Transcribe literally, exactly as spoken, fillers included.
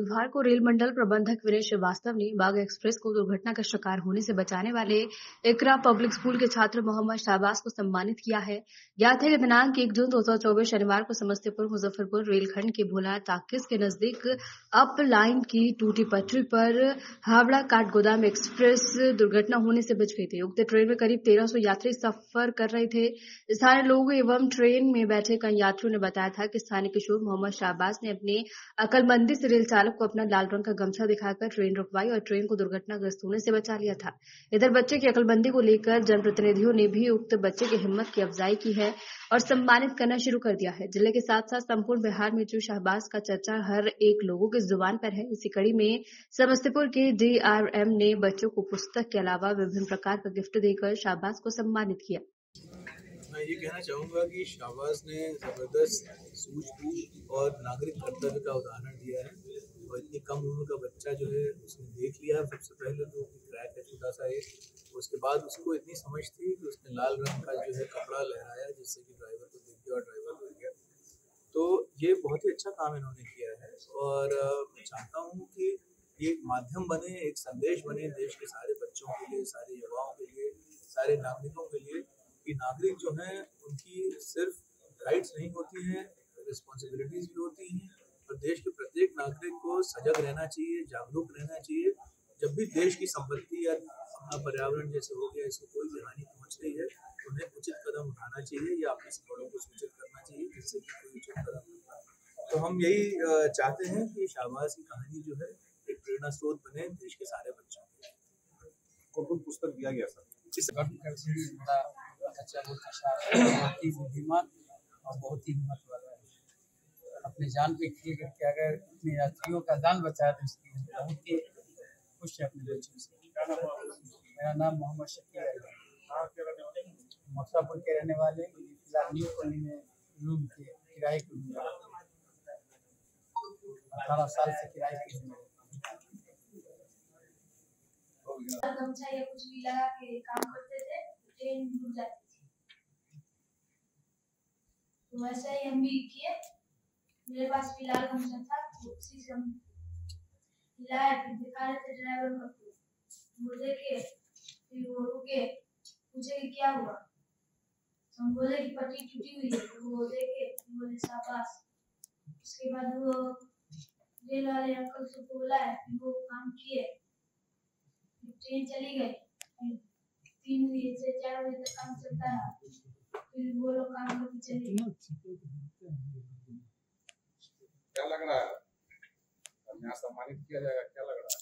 बुधवार को रेल मंडल प्रबंधक विनय श्रीवास्तव ने बाघ एक्सप्रेस को दुर्घटना का शिकार होने से बचाने वाले इकरा पब्लिक स्कूल के छात्र मोहम्मद शाहबाज को सम्मानित किया है। ज्ञात है कि दिनांक एक जून दो हजार चौबीस शनिवार को समस्तीपुर मुजफ्फरपुर रेलखंड के भोला टाकिस के नजदीक अप लाइन की टूटी पटरी पर हावड़ा काठगोदाम एक्सप्रेस दुर्घटना होने से बच गई थी। उक्त ट्रेन में करीब तेरह सौ यात्री सफर कर रहे थे। स्थानीय लोगों एवं ट्रेन में बैठे कई यात्रियों ने बताया था कि स्थानीय किशोर मोहम्मद शाहबाज ने अपनी अकलमंदी से रेल चालक को अपना लाल रंग का गमछा दिखाकर ट्रेन रुकवाई और ट्रेन को दुर्घटनाग्रस्त होने से बचा लिया था। इधर बच्चे की अकलमंदी को लेकर जनप्रतिनिधियों ने भी उक्त बच्चे की हिम्मत की अफजाई की है और सम्मानित करना शुरू कर दिया है। जिले के साथ साथ संपूर्ण बिहार में जो शाहबाज का चर्चा हर एक लोगों की जुबान पर है, इसी कड़ी में समस्तीपुर के डीआरएम ने बच्चों को पुस्तक के अलावा विभिन्न प्रकार का गिफ्ट देकर शाहबाज को सम्मानित किया। मैं ये कहना चाहूँगा कि शाहबाज ने ज़बरदस्त सूझबूझ और नागरिक कर्तव्य का उदाहरण दिया है और इतनी कम उम्र का बच्चा जो है उसने देख लिया सबसे पहले तो क्रैक है छोटा सा एक, उसके बाद उसको इतनी समझ थी कि उसने लाल रंग का जो है कपड़ा लहराया जिससे कि ड्राइवर को दिख गया और ड्राइवर हो गया। तो ये बहुत ही अच्छा काम इन्होंने किया है और मैं चाहता हूँ कि ये एक माध्यम बने, एक संदेश बने देश के सारे बच्चों के लिए, सारे युवाओं के लिए, सारे नागरिकों के लिए कि नागरिक जो हैं उनकी सिर्फ राइट्स नहीं होती हैं, रिस्पॉन्सिबिलिटीज भी होती हैं और देश के प्रत्येक नागरिक को सजग रहना चाहिए, जागरूक रहना चाहिए। जब भी देश की संपत्ति या अपना पर्यावरण जैसे हो गया इसको कोई भी हानि पहुंच रही है तो उन्हें उचित कदम उठाना चाहिए या अपने बड़ों को सूचित करना चाहिए जिससे कि कोई उचित कदम उठाए। तो हम यही चाहते हैं कि शाहबाज की कहानी जो है एक प्रेरणा स्रोत बने देश के सारे बच्चों को। कौन पुस्तक दिया गया सर? बच्चा बहुत ही बुद्धिमान और बहुत ही हिम्मत वाला है। अपने जान पे खेल करके अगर अपने यात्रियों का जान बचाया तो इसकी बहुत ही खुश है अपने बच्चों से। मेरा नाम मोहम्मद शकील है, मथुरापुर के रहने वाले, फिलहाल न्यू कॉलोनी में रूम के किराए के रूम अठारह साल से किराए के रूम गमछा या कुछ भी लगा के काम करते थे, ट्रेन डूब जाती थी। तो वैसे ही हम भी किए, मेरे पास भी लाल गमछा था, उसी से हम हिलाए, फिर दिखा रहे थे ड्राइवर को, वो देखे, फिर वो रुके, पूछे कि क्या हुआ, तो हम बोले कि पट्टी टूटी हुई है, तो वो देखे, बोले शाबाश। उसके बाद वो रेल वाले अंकल से बुलाए, फिर वो काम किए, ट्रेन चली गई, तीन बजे से चार बजे तक काम चलता है, फिर वो लोग काम करके चले गए। क्या लग रहा है? यहाँ सम्मानित किया जाएगा, क्या लग रहा है?